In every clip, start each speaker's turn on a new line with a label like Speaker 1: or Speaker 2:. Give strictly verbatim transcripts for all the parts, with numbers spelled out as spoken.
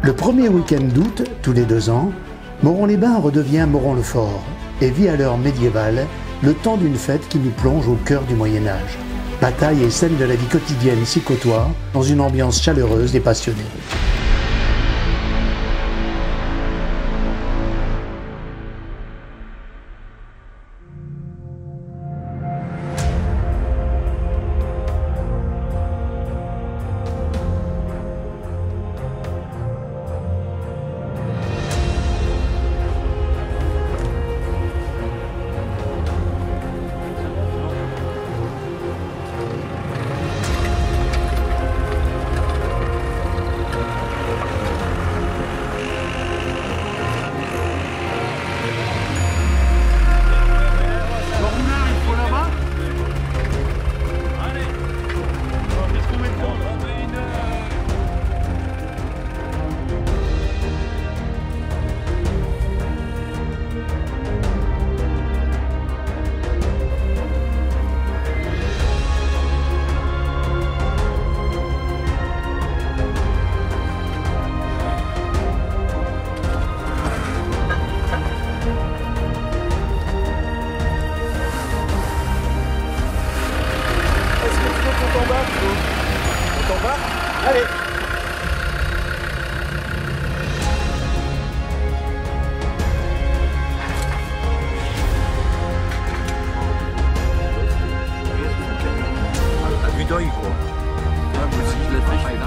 Speaker 1: Le premier week-end d'août, tous les deux ans, Moron-les-Bains redevient Moron-le-Fort et vit à l'heure médiévale le temps d'une fête qui nous plonge au cœur du Moyen-Âge. Batailles et scènes de la vie quotidienne s'y côtoient dans une ambiance chaleureuse et passionnée.
Speaker 2: Allez.
Speaker 3: À vue d'œil, quoi. Là, moi aussi, je l'ai fait, je fais là.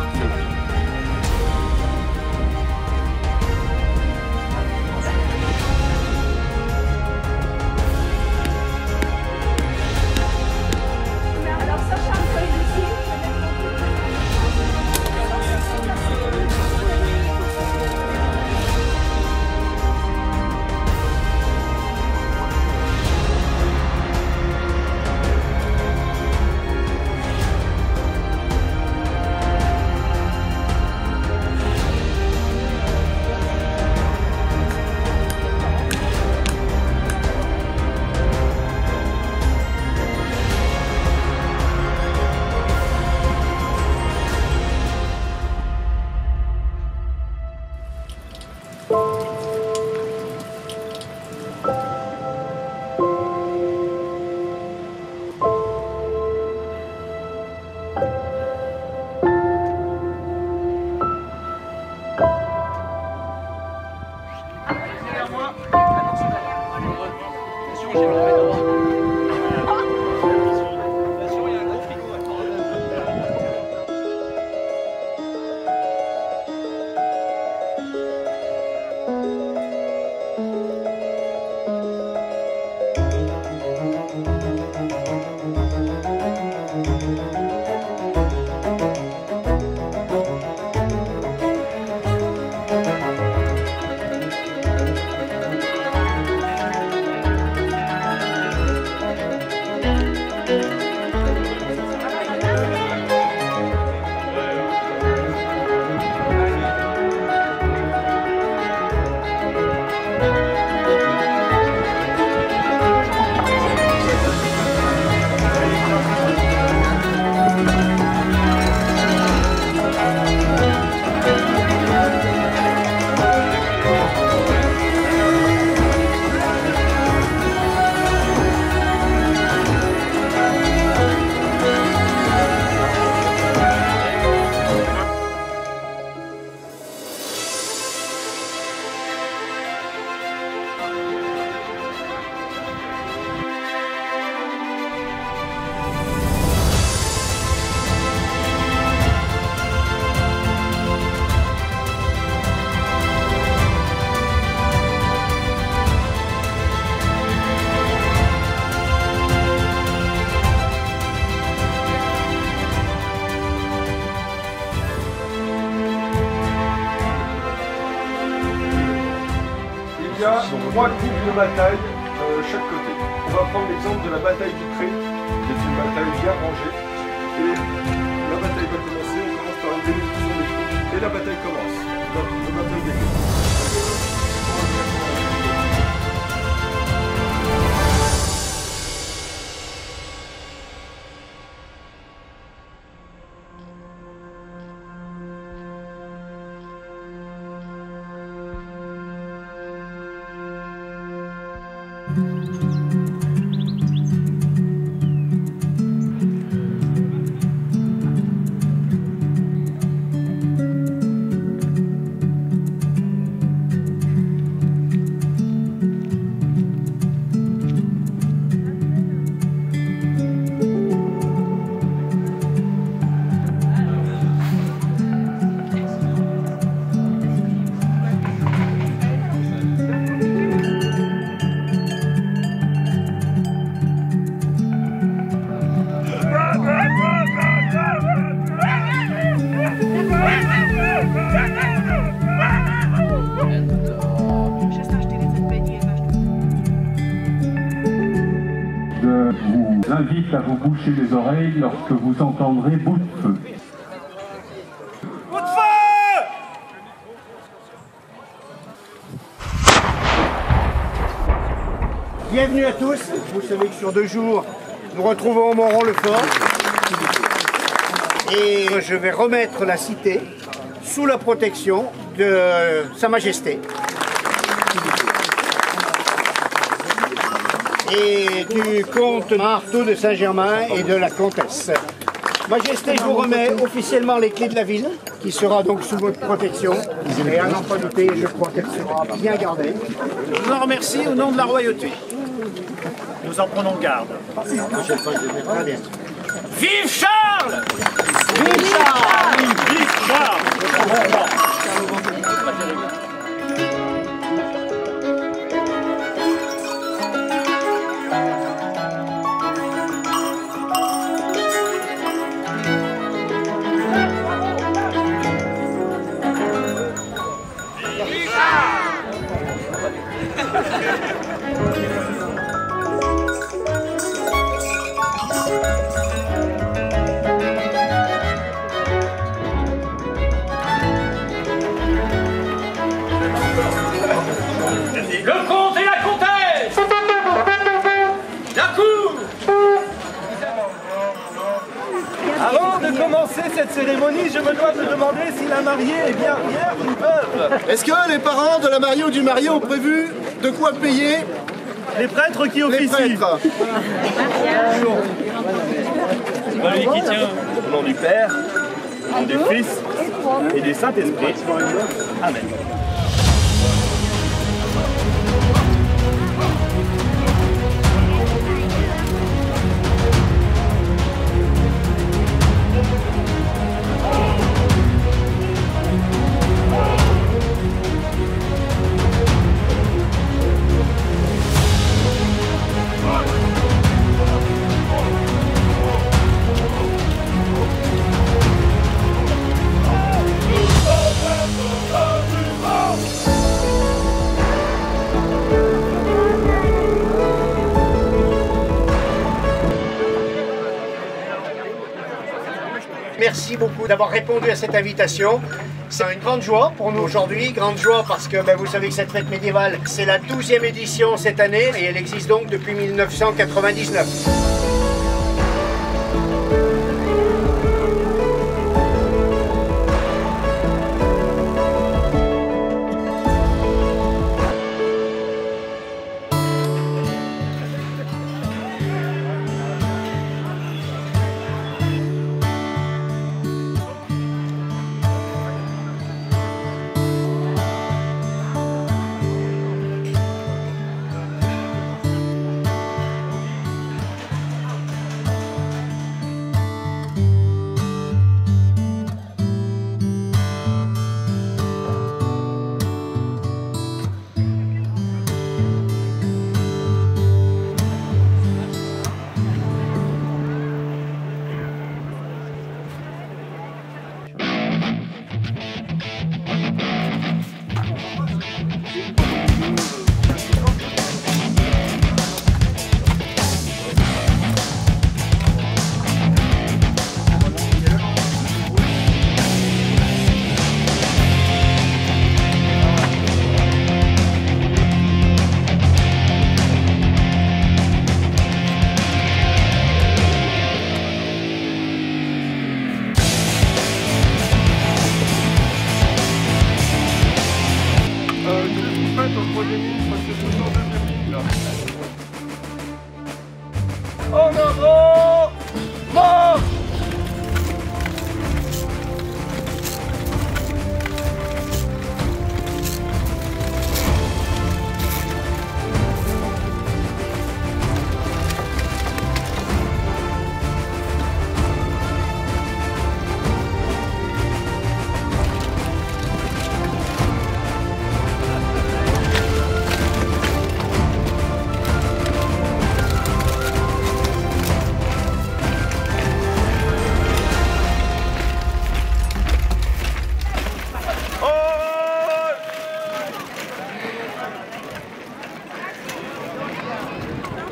Speaker 2: Il y a trois groupes de bataille euh, chaque côté. On va prendre l'exemple de la bataille du Pré, qui est une bataille bien rangée. Et la bataille va commencer, on commence par une démolition des troupes. Et la bataille commence. La, la bataille des groupes.
Speaker 4: Je vous invite à vous boucher les oreilles lorsque vous entendrez bout de feu.
Speaker 5: Bout de feu!
Speaker 6: Bienvenue à tous. Vous savez que sur deux jours, nous retrouvons Moron-le-Fort. Et je vais remettre la cité sous la protection de Sa Majesté. Et du comte Marteau de Saint-Germain et de la comtesse. Majesté, je vous remets officiellement les clés de la ville, qui sera donc sous votre protection. Et à n'en pas douter, je crois qu'elle sera bien gardée.
Speaker 5: Je vous en remercie au nom de la royauté. Nous en prenons garde.
Speaker 6: Très bien.
Speaker 5: Vive Charles!
Speaker 6: Vive Charles!
Speaker 5: Vive Charles! Le comte et la comtesse! La cour!
Speaker 7: Avant de commencer cette cérémonie, je me dois de demander si la mariée est bien fière d'une veuve.
Speaker 8: Est-ce que les parents de la mariée ou du marié ont prévu de quoi payer
Speaker 7: Les prêtres qui
Speaker 8: les
Speaker 7: officient.
Speaker 8: prêtres?
Speaker 7: Celui qui tient au nom du Père, au nom du Fils et du Saint-Esprit. Amen.
Speaker 6: Merci beaucoup d'avoir répondu à cette invitation. C'est une grande joie pour nous aujourd'hui, grande joie parce que ben, vous savez que cette fête médiévale, c'est la douzième édition cette année et elle existe donc depuis mille neuf cent quatre-vingt-dix-neuf.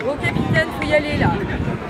Speaker 9: Bon capitaine, faut y aller là.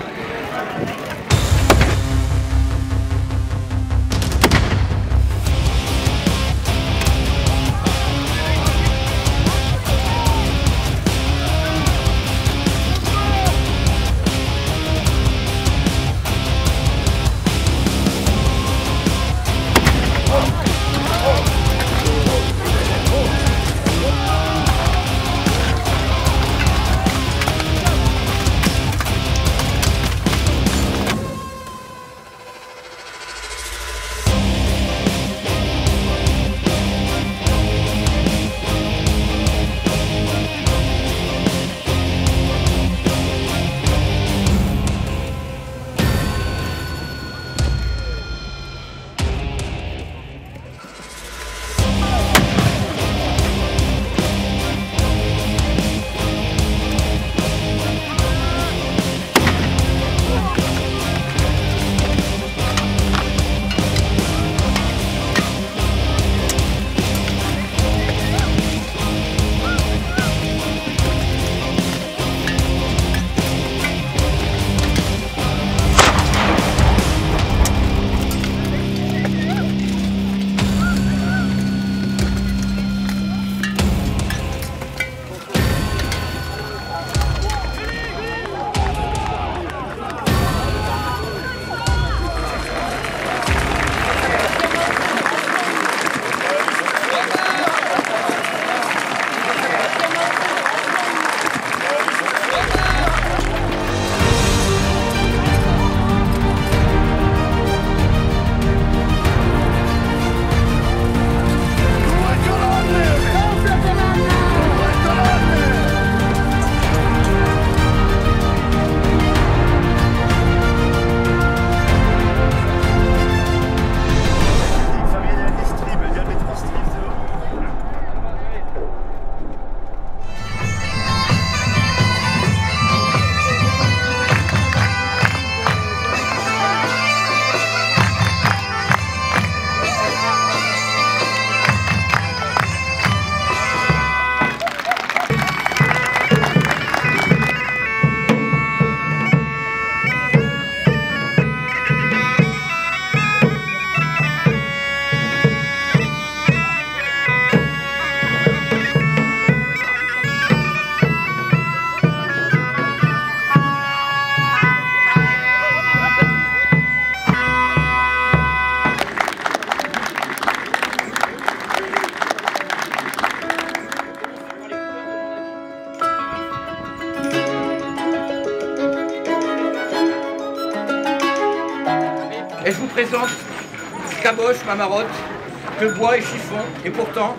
Speaker 10: Et je vous présente caboche, ma marotte, de bois et chiffon, et pourtant,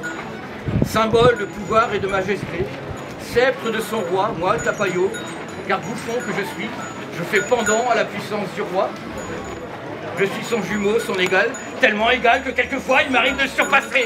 Speaker 10: symbole de pouvoir et de majesté, sceptre de son roi, moi, Tapaillot, car bouffon que je suis, je fais pendant à la puissance du roi. Je suis son jumeau, son égal, tellement égal que quelquefois il m'arrive de le surpasser.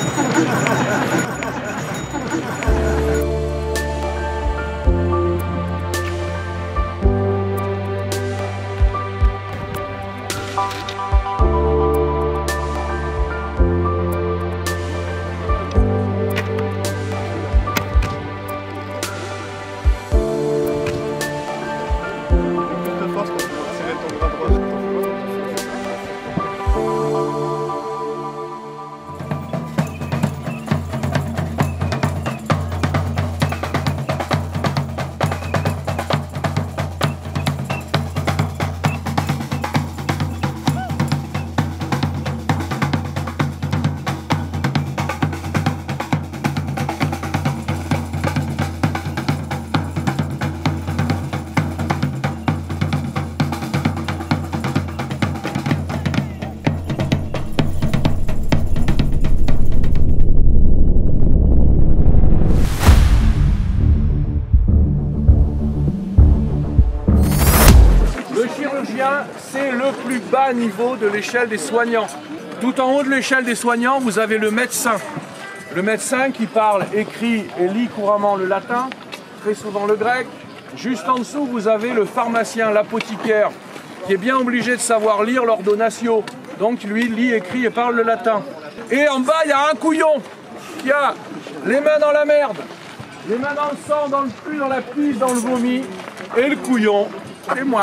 Speaker 2: C'est le plus bas niveau de l'échelle des soignants. Tout en haut de l'échelle des soignants, vous avez le médecin. Le médecin qui parle, écrit et lit couramment le latin, très souvent le grec. Juste en dessous, vous avez le pharmacien, l'apothicaire, qui est bien obligé de savoir lire l'ordonnatio. Donc lui, lit, écrit et parle le latin. Et en bas, il y a un couillon qui a les mains dans la merde, les mains dans le sang, dans le cul, dans la pisse, dans le vomi,
Speaker 3: Et le couillon, c'est moi.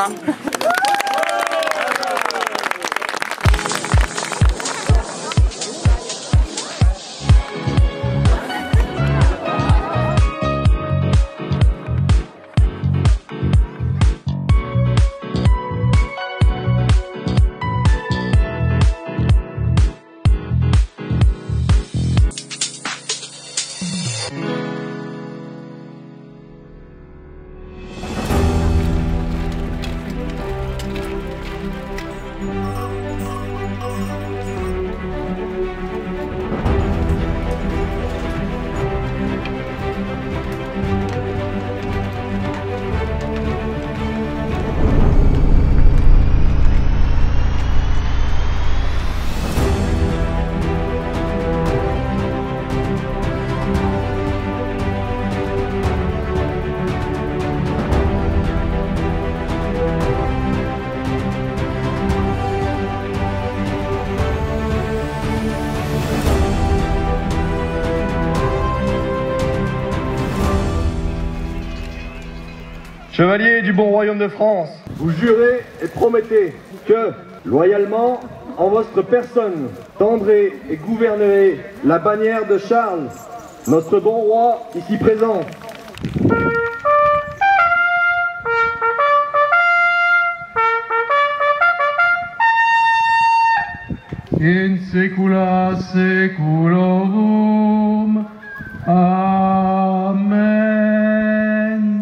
Speaker 7: Chevalier du bon royaume de France, vous jurez et promettez que, loyalement, en votre personne, tendrez et gouvernerez la bannière de Charles, notre bon roi ici présent.
Speaker 4: In secula seculorum. Amen.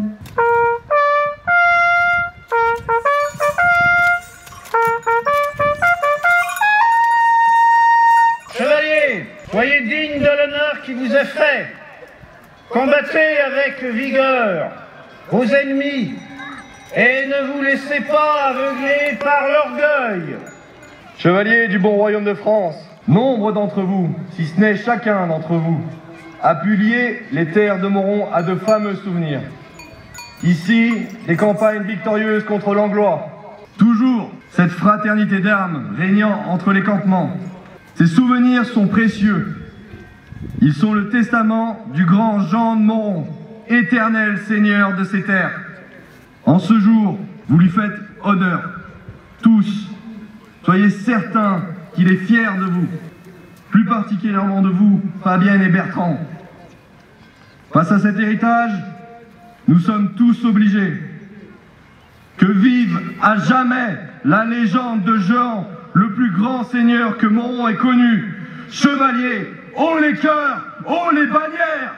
Speaker 6: Chevalier, soyez digne de l'honneur qui vous est fait. Combattez avec vigueur vos ennemis et ne vous laissez pas aveugler par l'orgueil.
Speaker 7: Chevalier du bon royaume de France, nombre d'entre vous, si ce n'est chacun d'entre vous, a pu lier les terres de Mauron à de fameux souvenirs. Ici, des campagnes victorieuses contre l'Anglois. Toujours cette fraternité d'armes régnant entre les campements. Ces souvenirs sont précieux. Ils sont le testament du grand Jean de Mauron, éternel seigneur de ces terres. En ce jour, vous lui faites honneur. Tous, soyez certains qu'il est fier de vous. Plus particulièrement de vous, Fabienne et Bertrand. Face à cet héritage, nous sommes tous obligés. Que vive à jamais la légende de Jean, le plus grand seigneur que Mauron ait connu. Chevalier, haut les cœurs, haut les bannières.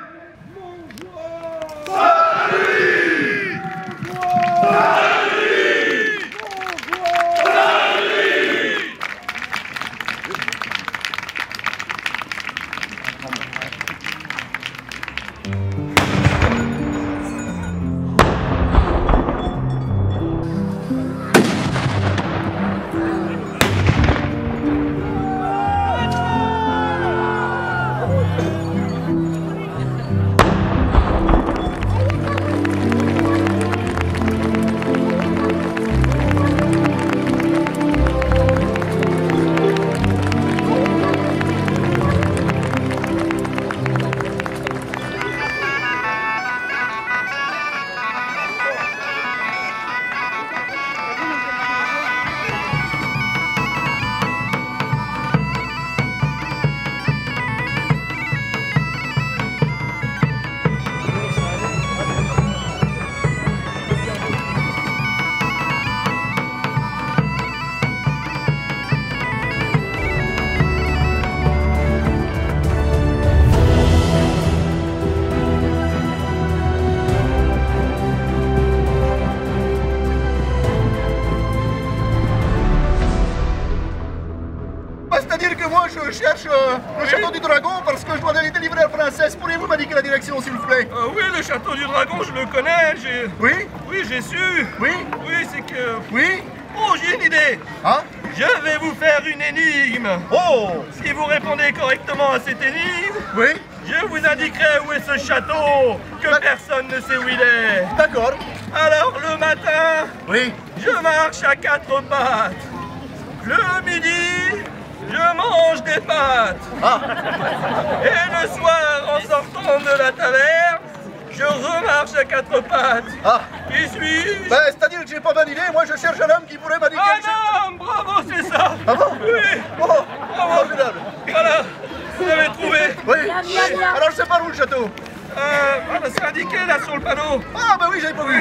Speaker 7: Salut! Salut! Salut!
Speaker 8: C'est-à-dire que moi je cherche euh, le château du Dragon parce que je dois aller délivrer la princesse. Pourriez-vous m'indiquer la direction s'il vous plaît?
Speaker 10: Euh, oui, le château du Dragon, je le connais. J'ai...
Speaker 8: Oui?
Speaker 10: Oui, j'ai su.
Speaker 8: Oui?
Speaker 10: Oui, c'est que...
Speaker 8: Oui?
Speaker 10: Oh, j'ai une idée.
Speaker 8: Hein?
Speaker 10: Je vais vous faire une énigme.
Speaker 8: Oh!
Speaker 10: Si vous répondez correctement à cette énigme,
Speaker 8: oui?
Speaker 10: Je vous indiquerai où est ce château, que personne ne sait où il est.
Speaker 8: D'accord.
Speaker 10: Alors, le matin,
Speaker 8: oui,
Speaker 10: je marche à quatre pattes. Le midi, je mange des pâtes.
Speaker 8: Ah.
Speaker 10: Et le soir, en sortant de la taverne, je remarche à quatre pattes.
Speaker 8: Ah.
Speaker 3: Qui suis-je?
Speaker 8: Ben, c'est-à-dire que j'ai pas bonne idée, moi je cherche un homme qui pourrait m'indiquer...
Speaker 3: Un homme, bravo, c'est ça.
Speaker 8: Ah bon?
Speaker 3: Oui.
Speaker 8: Oh,
Speaker 3: Bravo.
Speaker 8: formidable.
Speaker 3: Voilà, vous avez trouvé.
Speaker 8: Oui, oui. Alors c'est par où le château?
Speaker 3: Euh, ah, bah, c'est indiqué là sur le panneau.
Speaker 8: Ah ben oui, j'avais pas vu.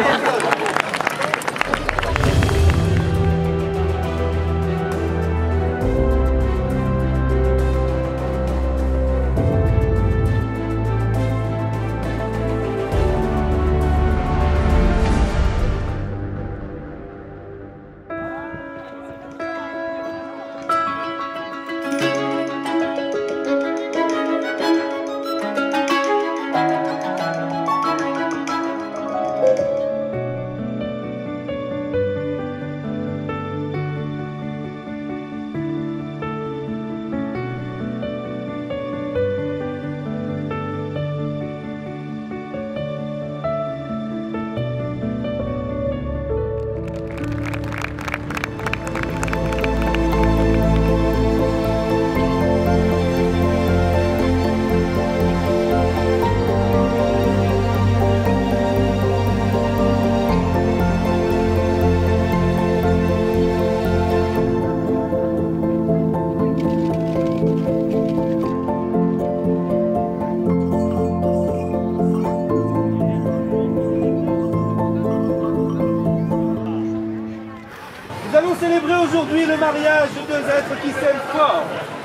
Speaker 11: Nous allons célébrer aujourd'hui le mariage de deux êtres qui s'aiment fort.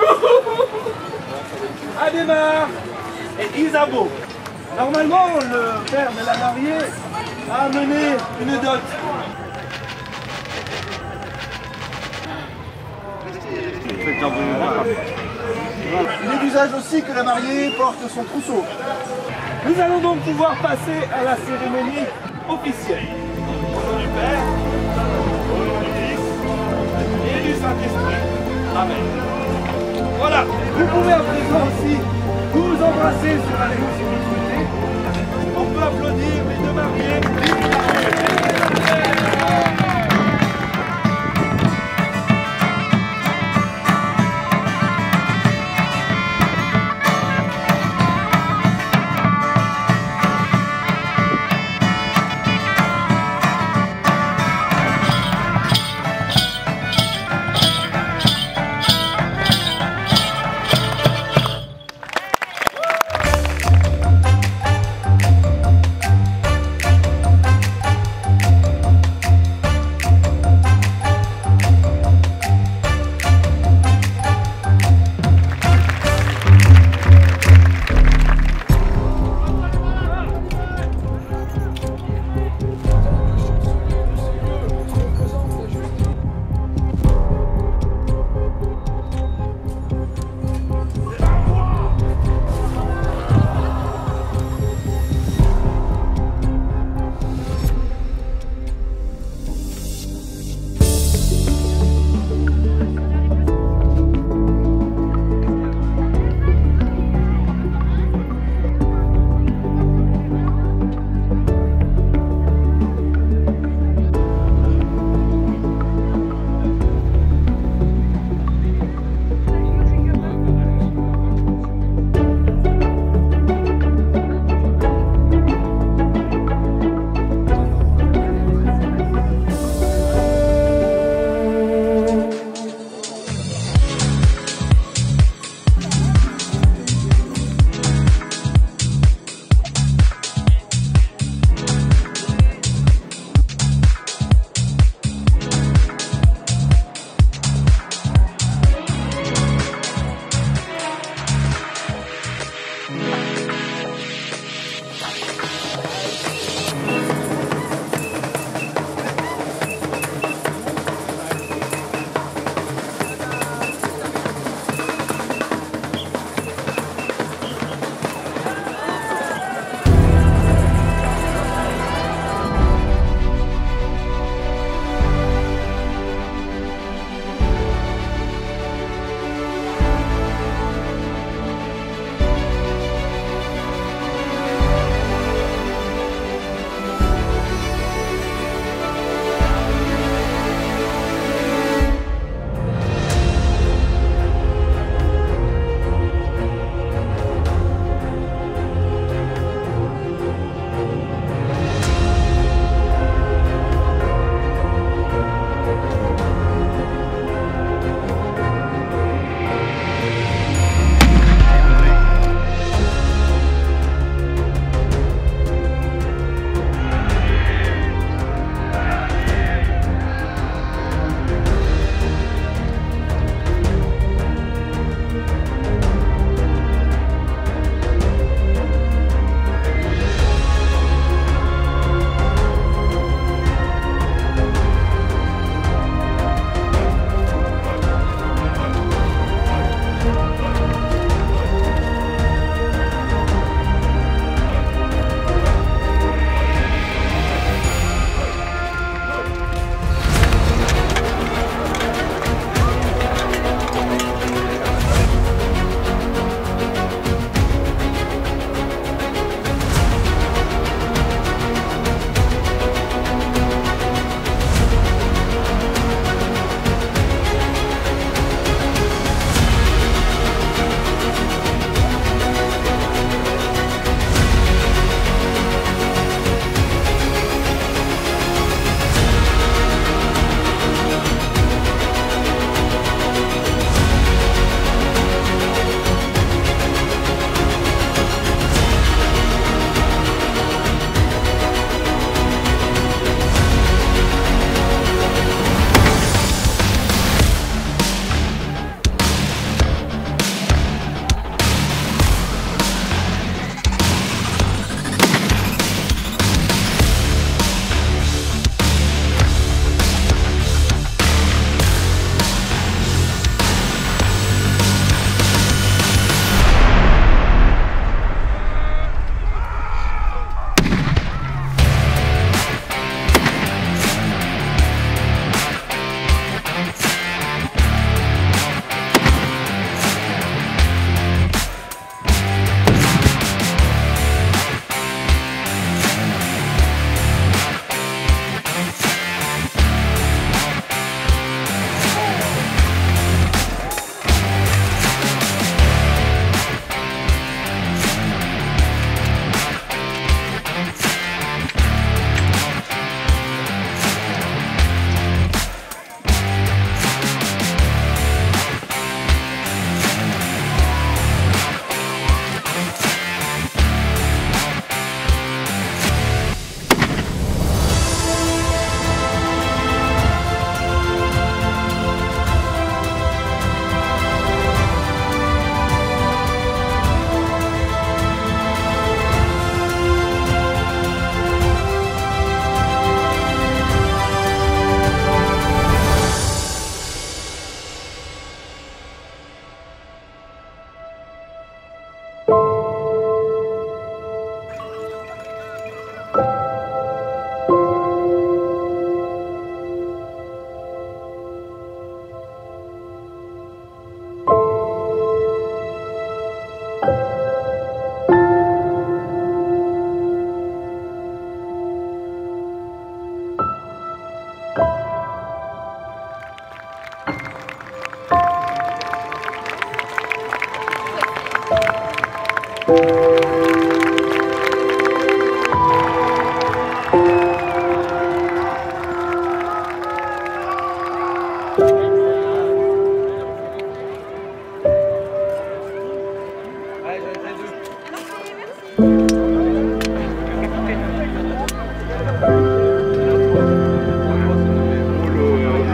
Speaker 11: Adhémar et Isabeau. Normalement, le père de la mariée a amené une dot.
Speaker 8: Il est d'usage aussi que la mariée porte son trousseau.
Speaker 11: Nous allons donc pouvoir passer à la cérémonie officielle. Au nom du Père, au nom du Fils et du Saint-Esprit. Amen. Voilà, vous pouvez à présent aussi vous embrasser sur la lèvre si vous le souhaitez. On peut applaudir les deux mariés.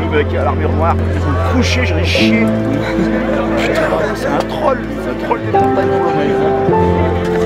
Speaker 8: avec l'armure noire. Vous me couchez, j'aurais chié. C'est un troll, c'est un troll des montagnes polonaises.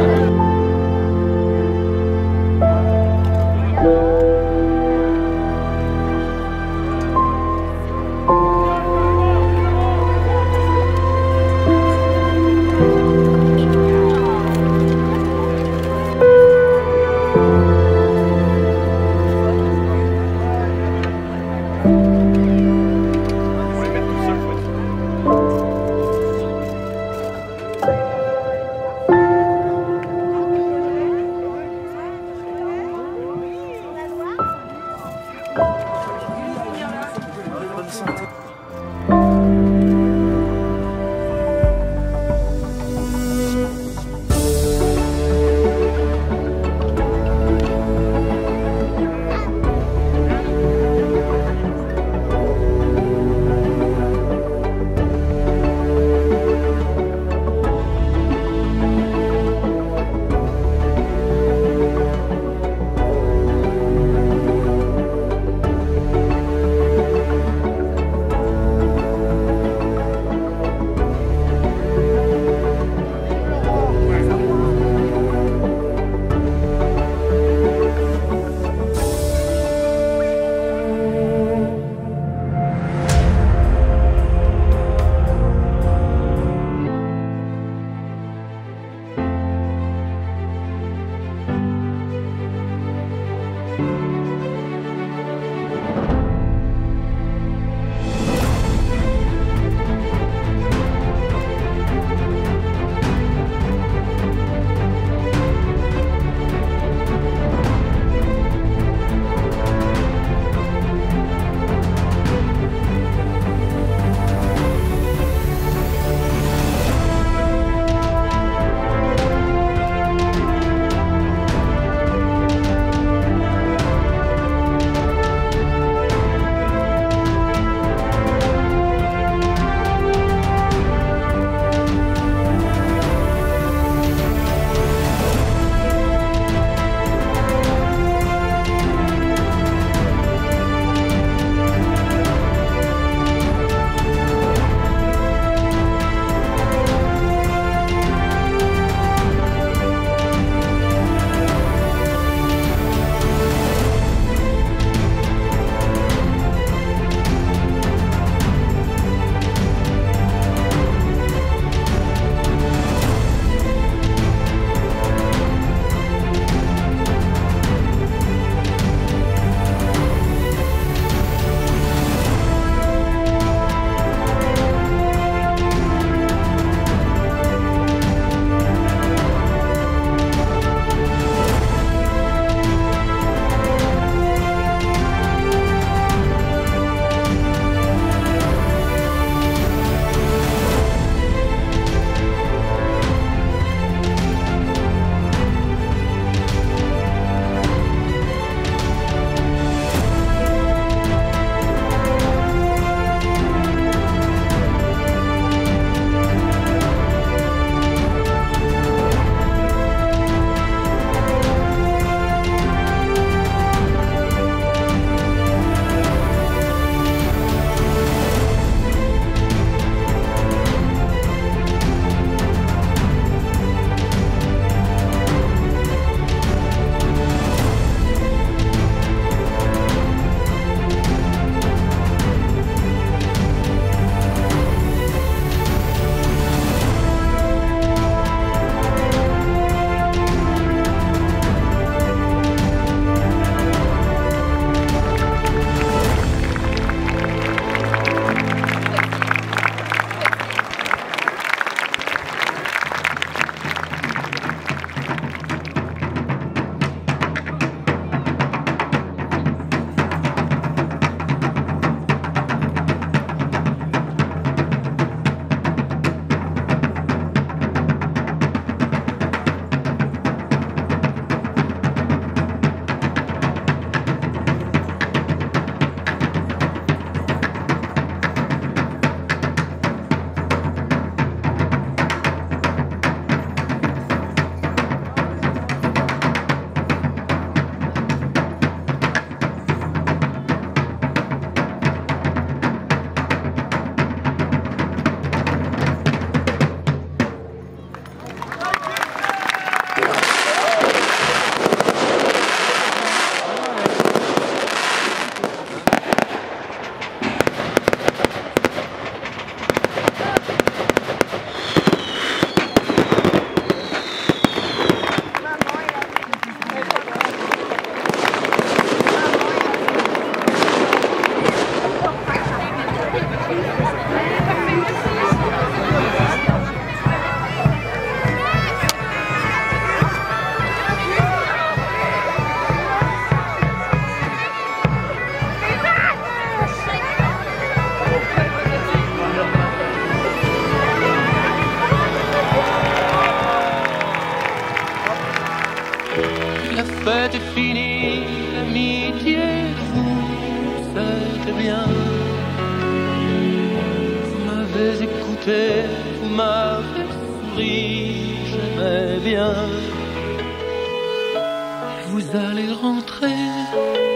Speaker 12: l'été, vous m'avez souri, j'aimais bien. Vous allez rentrer